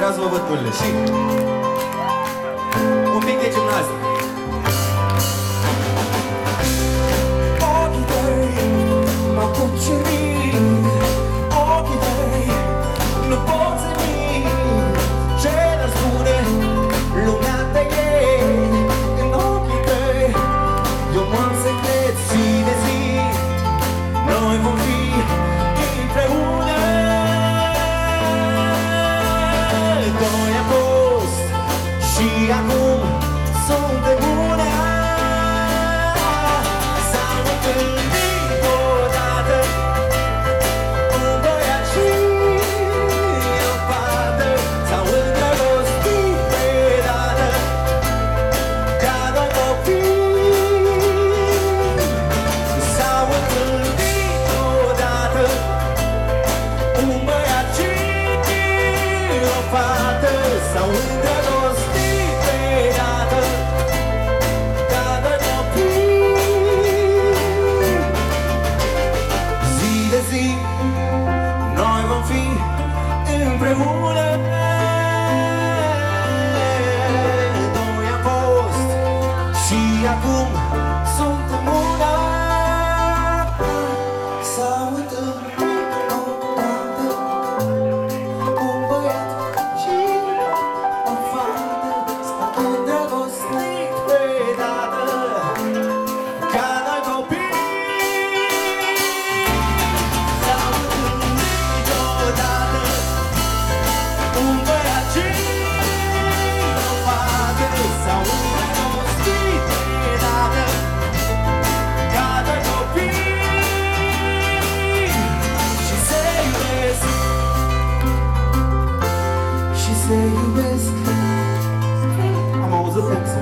vreau să vă văd pâlile. Și un pic de gimnastică. Ochii tăi m-au cucerit, ochii tăi nu pot să nimic. Ce ne spune lumea de ei? În ochii tăi eu m-am secret zi de zi. Noi vom fi împreună. Doi am fost și acum suntem una. S-au întâlnit odată un băiat și o fată. S-au îndrăgostit deodată ca doi copii. S-au întâlnit odată un băiat și o fată. S-au îndrăgostit deodată ca doi copii. Zi de zi noi vom fi împreună. Doi am fost și acum suntem una. S-au întâlnit odată un băiat și o fată. S-au îndrăgostit deodată ca doi copii. S-au întâlnit odată un băiat și o fată. S-au îndrăgostit deodată ca doi copii și se iubesc. Și se iubesc. Am auzit textul.